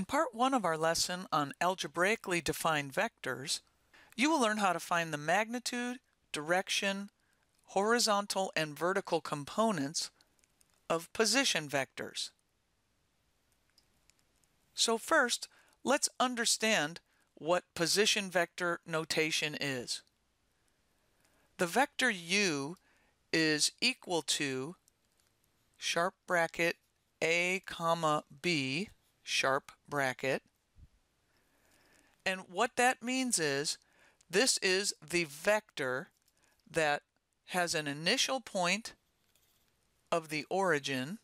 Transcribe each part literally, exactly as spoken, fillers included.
In part one of our lesson on algebraically defined vectors, you will learn how to find the magnitude, direction, horizontal and vertical components of position vectors. So first, let's understand what position vector notation is. The vector u is equal to sharp bracket a comma b sharp bracket, and what that means is this is the vector that has an initial point of the origin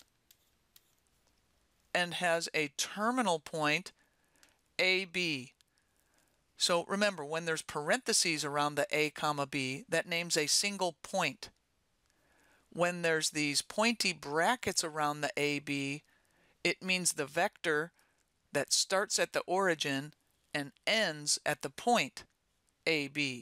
and has a terminal point A B. So remember, when there's parentheses around the A comma B, that names a single point. When there's these pointy brackets around the A B, it means the vector that starts at the origin and ends at the point A B.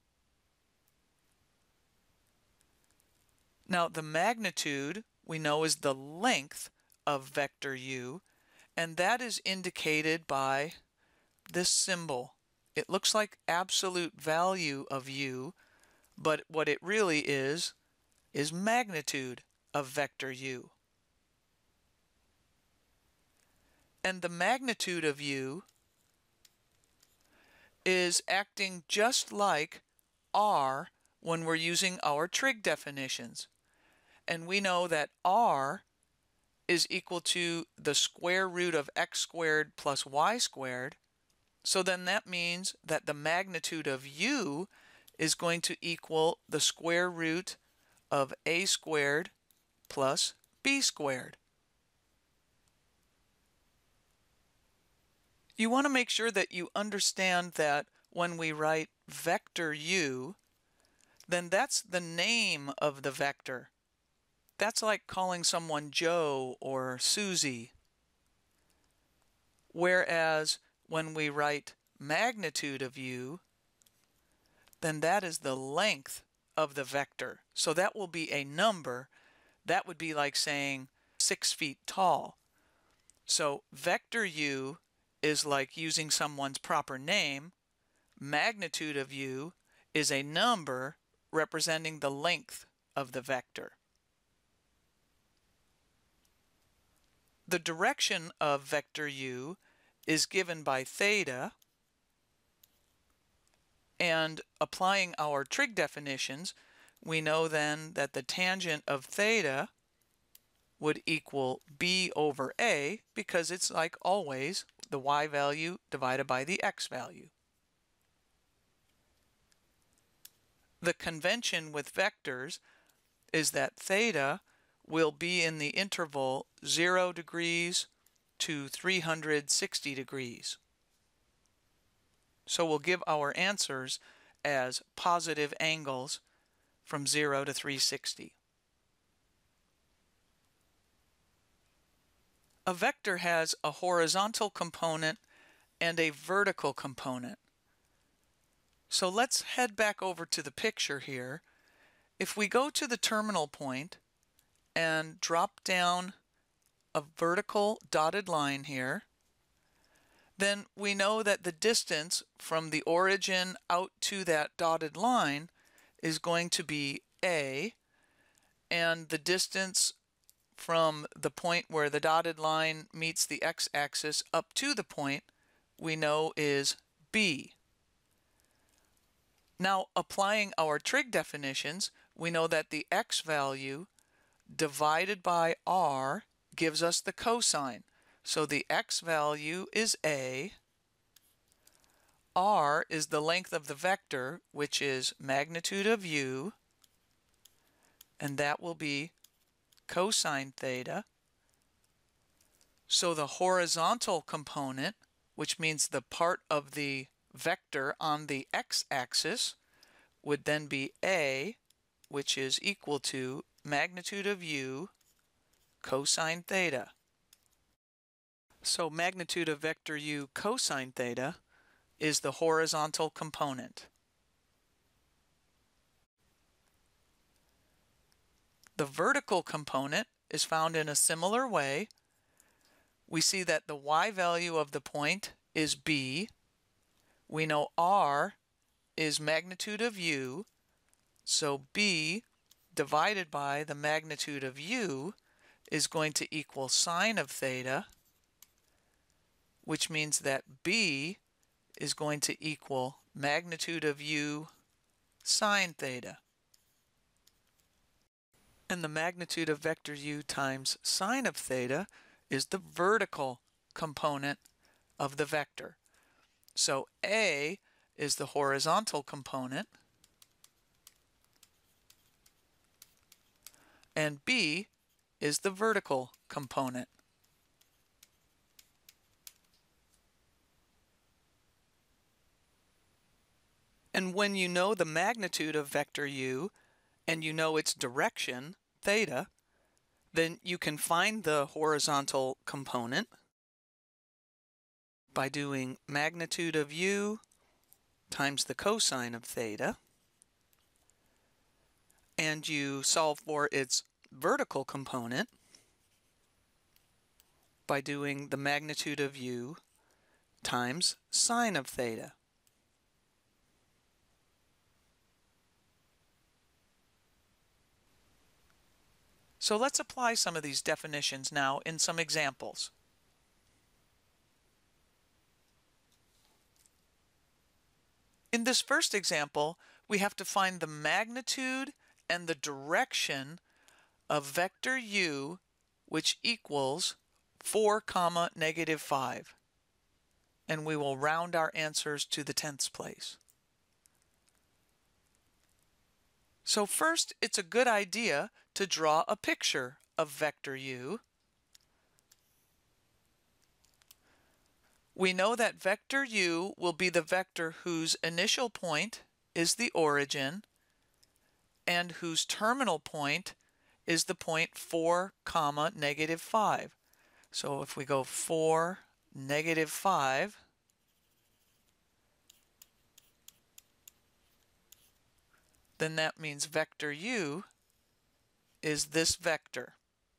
Now the magnitude we know is the length of vector u, and that is indicated by this symbol. It looks like absolute value of u, but what it really is is magnitude of vector u. And the magnitude of u is acting just like r when we're using our trig definitions. And we know that r is equal to the square root of x squared plus y squared. So then that means that the magnitude of u is going to equal the square root of a squared plus b squared. You want to make sure that you understand that when we write vector u, then that's the name of the vector. That's like calling someone Joe or Susie. Whereas when we write magnitude of u, then that is the length of the vector. So that will be a number. That would be like saying six feet tall. So vector u is like using someone's proper name. Magnitude of u is a number representing the length of the vector. The direction of vector u is given by theta, and applying our trig definitions, we know then that the tangent of theta would equal b over a, because it's like always the y value divided by the x value. The convention with vectors is that theta will be in the interval zero degrees to three hundred sixty degrees. So we'll give our answers as positive angles from zero to three hundred sixty. A vector has a horizontal component and a vertical component. So let's head back over to the picture here. If we go to the terminal point and drop down a vertical dotted line here, then we know that the distance from the origin out to that dotted line is going to be a, and the distance from the point where the dotted line meets the x-axis up to the point we know is b. Now, applying our trig definitions, we know that the x value divided by r gives us the cosine. So the x value is a, r is the length of the vector, which is magnitude of u, and that will be cosine theta. So the horizontal component, which means the part of the vector on the x-axis, would then be a, which is equal to magnitude of u cosine theta. So magnitude of vector u cosine theta is the horizontal component. The vertical component is found in a similar way. we see that the y value of the point is b. We know r is magnitude of u, so b divided by the magnitude of u is going to equal sine of theta, which means that b is going to equal magnitude of u sine theta. And the magnitude of vector u times sine of theta is the vertical component of the vector. So A is the horizontal component, and B is the vertical component. And when you know the magnitude of vector u and you know its direction, theta, then you can find the horizontal component by doing magnitude of u times the cosine of theta, and you solve for its vertical component by doing the magnitude of u times sine of theta. So let's apply some of these definitions now in some examples. In this first example, we have to find the magnitude and the direction of vector u, which equals four comma negative five. And we will round our answers to the tenths place. So first, it's a good idea to draw a picture of vector u. We know that vector u will be the vector whose initial point is the origin and whose terminal point is the point four comma negative five. So if we go four, negative five, then that means vector u is this vector.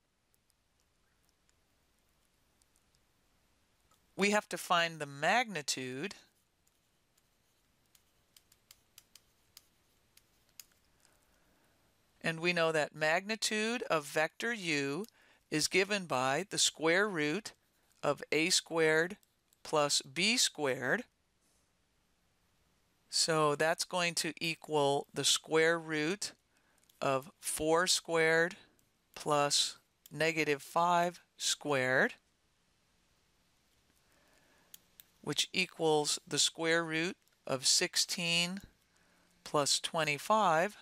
We have to find the magnitude and we know that magnitude of vector u is given by the square root of a squared plus b squared. So that's going to equal the square root of four squared plus negative five squared, which equals the square root of sixteen plus twenty-five,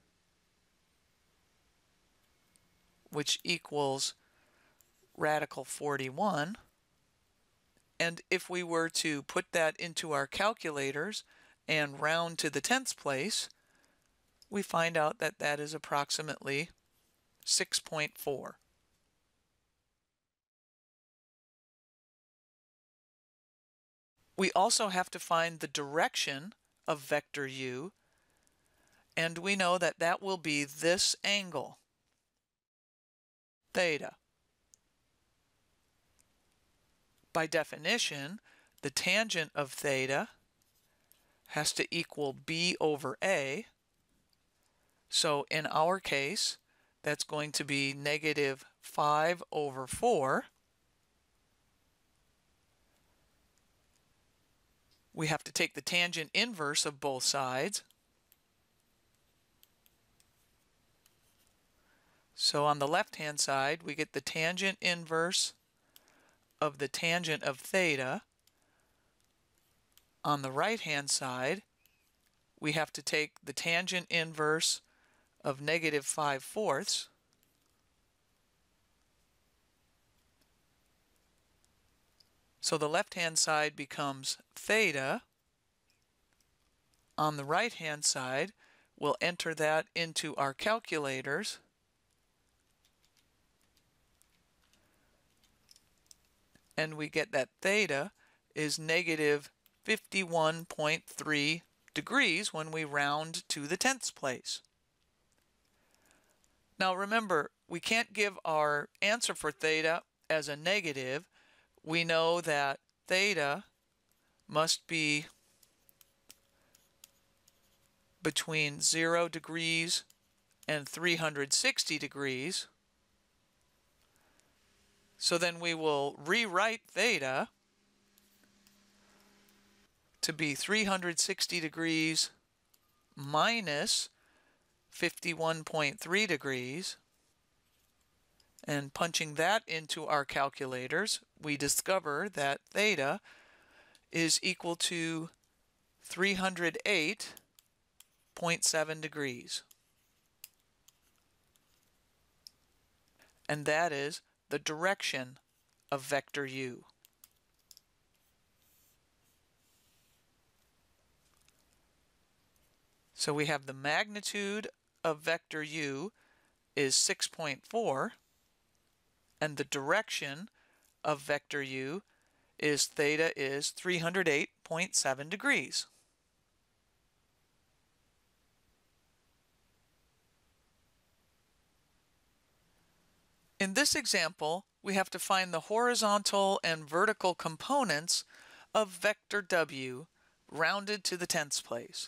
which equals radical forty-one. And if we were to put that into our calculators and round to the tenths place, we find out that that is approximately six point four. We also have to find the direction of vector u, and we know that that will be this angle, theta. By definition, the tangent of theta has to equal b over a. So in our case, that's going to be negative five over four. We have to take the tangent inverse of both sides. So on the left-hand side, we get the tangent inverse of the tangent of theta. On the right-hand side, we have to take the tangent inverse of negative five fourths. So the left-hand side becomes theta. On the right-hand side, we'll enter that into our calculators. And we get that theta is negative fifty-one point three degrees when we round to the tenths place. Now remember, we can't give our answer for theta as a negative. we know that theta must be between zero degrees and three hundred sixty degrees. So then we will rewrite theta to be three hundred sixty degrees minus fifty-one point three degrees. And punching that into our calculators, we discover that theta is equal to three hundred eight point seven degrees. And that is the direction of vector u. So we have the magnitude of vector u is six point four, and the direction of vector u is theta is three hundred eight point seven degrees. In this example, we have to find the horizontal and vertical components of vector w rounded to the tenths place.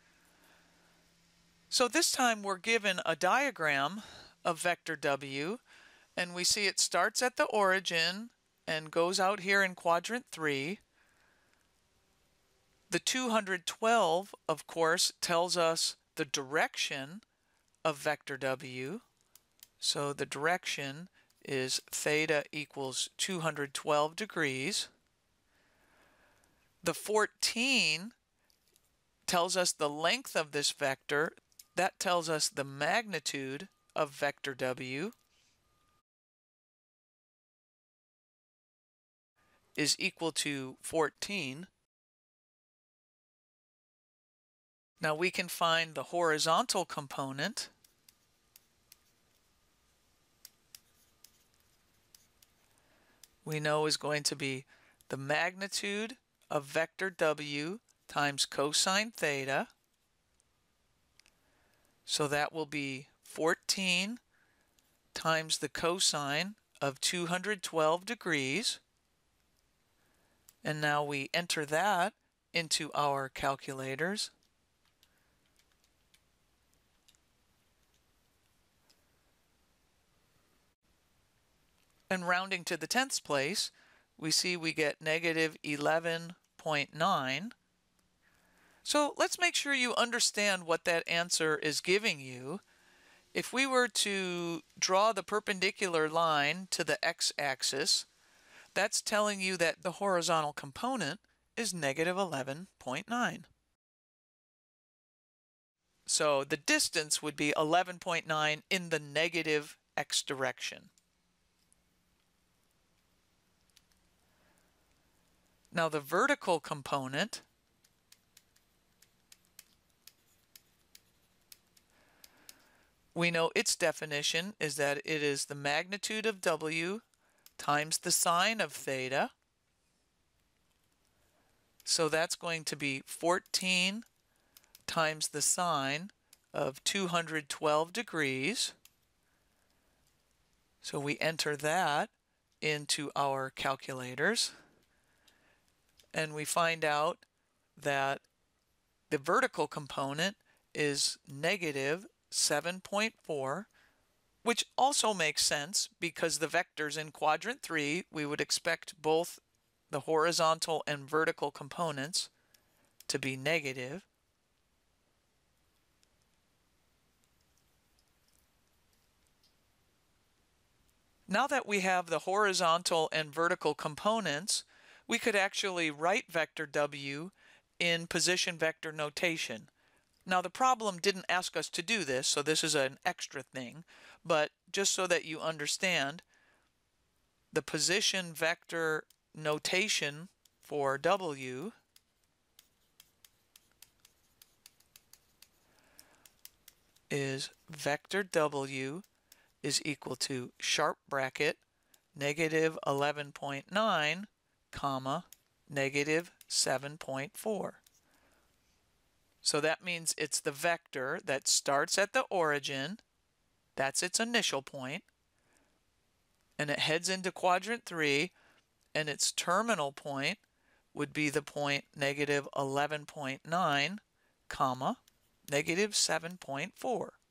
So this time we're given a diagram of vector w, and we see it starts at the origin and goes out here in quadrant three. The two hundred twelve, of course, tells us the direction of vector w. So the direction is theta equals two hundred twelve degrees. The fourteen tells us the length of this vector. That tells us the magnitude of vector w is equal to fourteen. Now we can find the horizontal component. We know is going to be the magnitude of vector w times cosine theta. So that will be fourteen times the cosine of two hundred twelve degrees. And now we enter that into our calculators. And rounding to the tenths place, we see we get negative eleven point nine. So let's make sure you understand what that answer is giving you. If we were to draw the perpendicular line to the x-axis, that's telling you that the horizontal component is negative eleven point nine. So the distance would be eleven point nine in the negative x direction. Now the vertical component we know its definition is that it is the magnitude of w times the sine of theta. So that's going to be fourteen times the sine of two hundred twelve degrees. So we enter that into our calculators, and we find out that the vertical component is negative seven point four, which also makes sense because the vectors in quadrant three, we would expect both the horizontal and vertical components to be negative. Now that we have the horizontal and vertical components, we could actually write vector w in position vector notation. Now the problem didn't ask us to do this, so this is an extra thing, but just so that you understand, the position vector notation for w is vector w is equal to sharp bracket negative eleven point nine comma negative seven point four. So that means it's the vector that starts at the origin, that's its initial point, and it heads into quadrant three, and its terminal point would be the point negative eleven point nine, comma, negative seven point four.